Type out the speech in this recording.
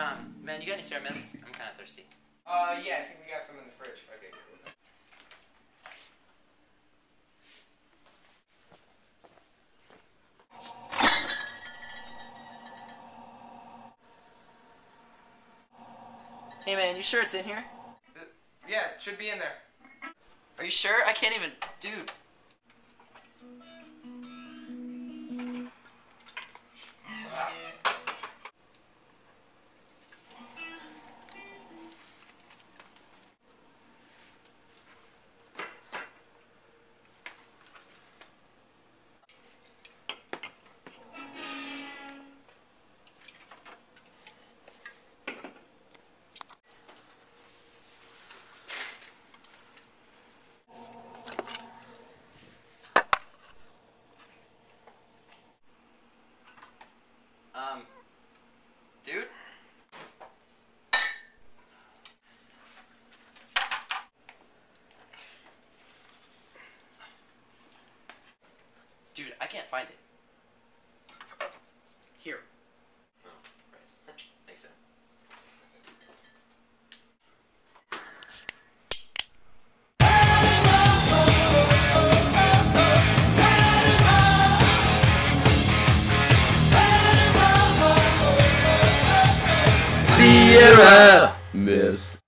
Man, you got any Sarah Mist? I'm kind of thirsty. Yeah, I think we got some in the fridge. Okay, cool. Hey man, you sure it's in here? Yeah, it should be in there. Are you sure? I can't even... Dude. Dude? Dude, I can't find it. Here. Oh, right. Thanks, man. Sierra Mist.